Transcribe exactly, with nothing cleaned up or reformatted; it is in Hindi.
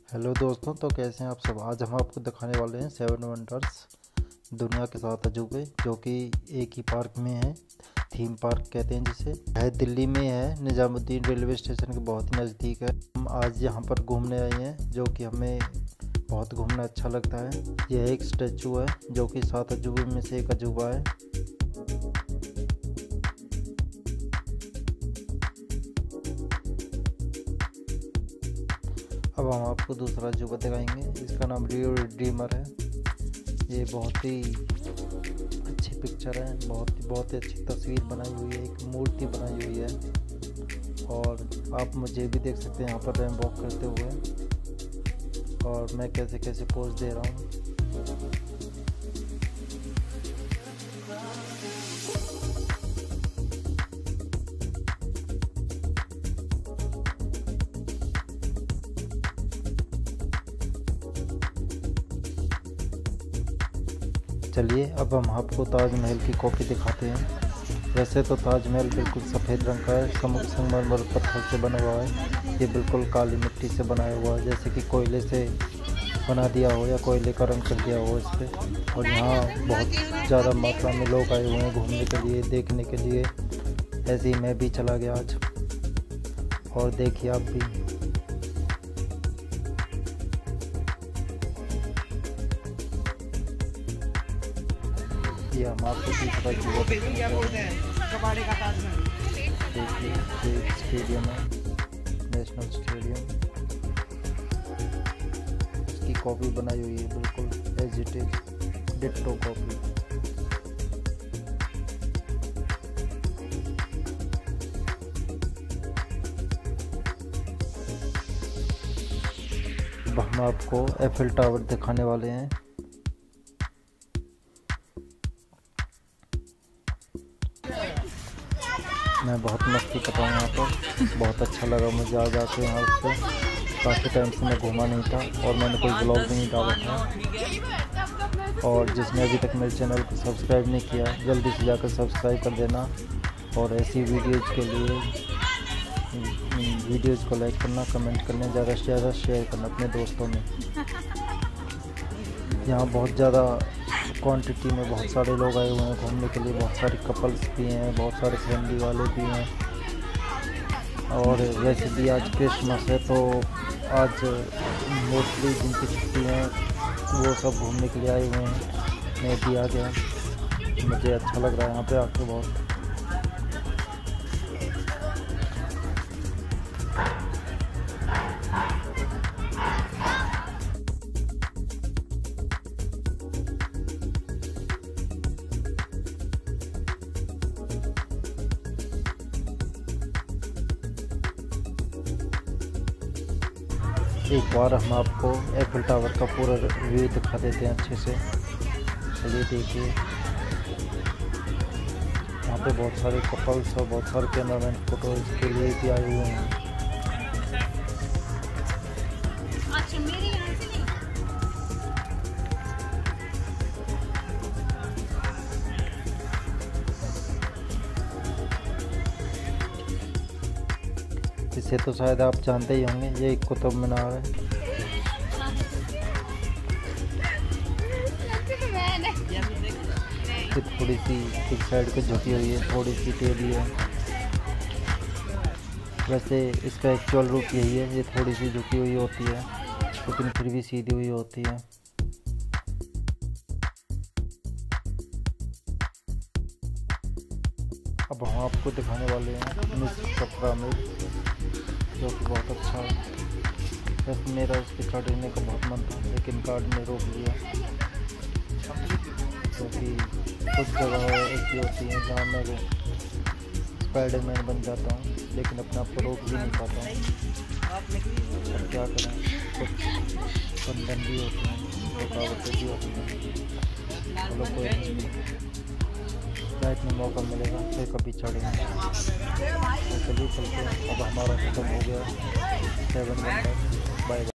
हेलो दोस्तों, तो कैसे हैं आप सब। आज हम आपको दिखाने वाले हैं सेवन वंडर्स दुनिया के सात अजूबे, जो कि एक ही पार्क में है। थीम पार्क कहते हैं जिसे। है दिल्ली में है, निजामुद्दीन रेलवे स्टेशन के बहुत ही नज़दीक है। हम आज यहाँ पर घूमने आए हैं, जो कि हमें बहुत घूमना अच्छा लगता है। यह एक स्टैचू है जो कि सात अजूबे में से एक अजूबा है। अब हम आपको दूसरा अजूबा दिखाएंगे। इसका नाम रियो रिडीमर है। ये बहुत ही अच्छी पिक्चर है, बहुत ही बहुत ही अच्छी तस्वीर बनाई हुई है, एक मूर्ति बनाई हुई है। और आप मुझे भी देख सकते हैं यहाँ पर रैंप वॉक करते हुए, और मैं कैसे कैसे पोज दे रहा हूँ। चलिए अब हम आपको ताजमहल की कॉपी दिखाते हैं। वैसे तो ताजमहल बिल्कुल सफ़ेद रंग का है, संगमरमर पत्थर से बना हुआ है। ये बिल्कुल काली मिट्टी से बनाया हुआ है, जैसे कि कोयले से बना दिया हो या कोयले का रंग कर दिया हो इस पर। और यहाँ बहुत ज़्यादा मात्रा में लोग आए हुए हैं घूमने के लिए, देखने के लिए। ऐसे ही मैं भी चला गया आज, और देखिए आप भी। ये हम आपको तीसरा देखिए, एक स्टेडियम है, नेशनल स्टेडियम। इसकी कॉपी बनाई हुई है बिल्कुल as it is, ditto copy. अब हम आपको एफिल टावर दिखाने वाले हैं। मैं बहुत मस्ती कर रहा हूँ यहाँ पर, बहुत अच्छा लगा मुझे आज आके यहाँ पे। काफ़ी टाइम से मैं घूमा नहीं था, और मैंने कोई ब्लॉग भी नहीं डाला था। और जिसने अभी तक मेरे चैनल को सब्सक्राइब नहीं किया, जल्दी से जाकर सब्सक्राइब कर देना। और ऐसी वीडियोज़ के लिए वीडियोज़ को लाइक करना, कमेंट करना, ज़्यादा से ज़्यादा शेयर करना अपने दोस्तों में। यहाँ बहुत ज़्यादा क्वांटिटी में बहुत सारे लोग आए हुए हैं घूमने के लिए। बहुत सारे कपल्स भी हैं, बहुत सारे फैमिली वाले भी हैं। और वैसे भी आज क्रिसमस है, तो आज मोस्टली जिनकी छुट्टी हैं वो सब घूमने के लिए आए हुए हैं। मैं भी आ गया, मुझे अच्छा लग रहा है यहाँ पे आके बहुत। एक बार हम आपको एफिल टावर का पूरा व्यू दिखा देते हैं अच्छे से। चलिए देखिए, यहाँ पे बहुत सारे कपल्स और बहुत सारे कैमरामैन फोटोज के लिए भी आए हुए हैं। इसे तो शायद आप जानते ही होंगे, ये एक कुतुब मीनार है। ये थोड़ी सी एक साइड पे झुकी हुई है, थोड़ी सी टेढ़ी है। वैसे इसका एक्चुअल रूप यही है, ये थोड़ी सी झुकी हुई होती है, लेकिन फिर भी सीधी हुई होती है। अब हम आपको दिखाने वाले हैं मिस्र का पिरामिड, जो कि बहुत अच्छा है। वैसे मेरा उस पर चढ़ने का बहुत मन था, लेकिन गार्ड ने रोक लिया, क्योंकि कुछ जगह ऐसी होती हैं जहाँ मैं वो स्पाइडरमैन बन जाता हूँ, लेकिन अपने आप को रोक भी नहीं पाता हूँ। और क्या करें, कुछ बंधन भी होते हैं, रुकावटें भी होती हैं। चलो कोई नहीं, इतना मौका मिलेगा फिर कभी चढ़ेंगे। तो चलिए चलते हैं। अब हमारा खत्म हो गया सेवन वंडर। Bye bye.